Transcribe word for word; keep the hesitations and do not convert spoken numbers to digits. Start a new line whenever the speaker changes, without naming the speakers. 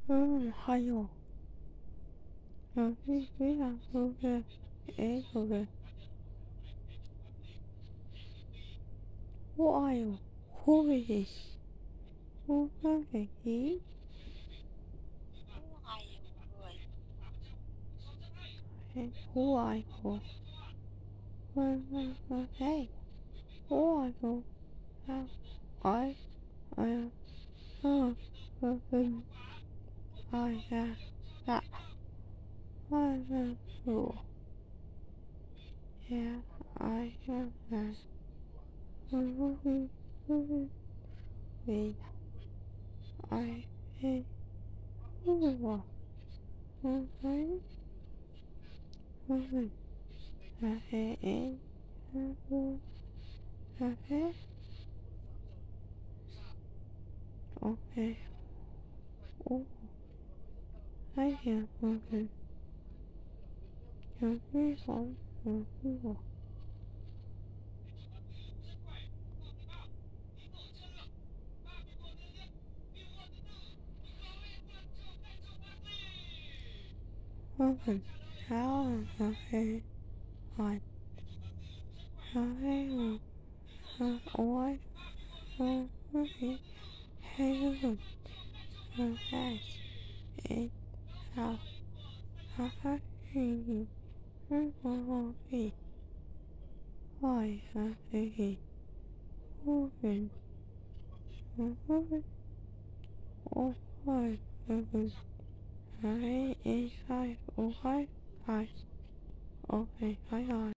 嗯，还有，嗯，你你想说个，哎，说个，我爱哟，会，我会，咦，哎，我爱我，嗯嗯嗯，哎，我爱我，啊，爱，哎呀，嗯嗯嗯，哎呀，啊，哎呀，我，呀，哎呀，哎，嗯嗯嗯嗯，喂，哎，哎，我，嗯嗯嗯。Café, café, okay, oh, I hear okay, café, oh, oh, okay, how, okay, I, I, uh, oi, oh, okay, hey, good, okay, it, how, how, how, hey, oh, oh, hey, I, uh, hey, oh, good, oh, oh, oh, I, uh, good. Hi, hi, hi, oh, hi, hi. Okay, hi, hi.